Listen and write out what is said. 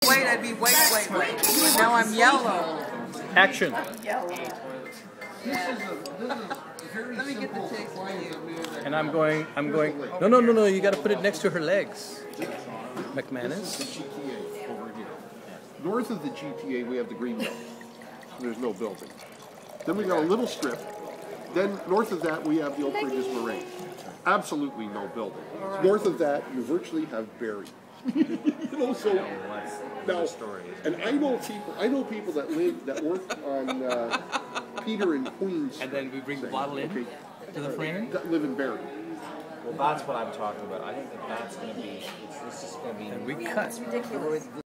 white, I'd be white. But now I'm yellow. Action. Yellow. Yeah. Let me get the taste for you. And I'm going, no, you got to put it next to her legs. McMannis. GTA over here. North of the GTA, we have the green belt. There's no building. Then we got a little strip. Then north of that, we have the Oak Ridges Moraine. Absolutely no building. Right. North of that, you virtually have Barrie. So now, and I know people that work on Peter and Queen's. And then we bring the bottle in to the frame. That live in Barrie. Well, that's what I'm talking about. I think that's going to be. This is going to be. And we cut.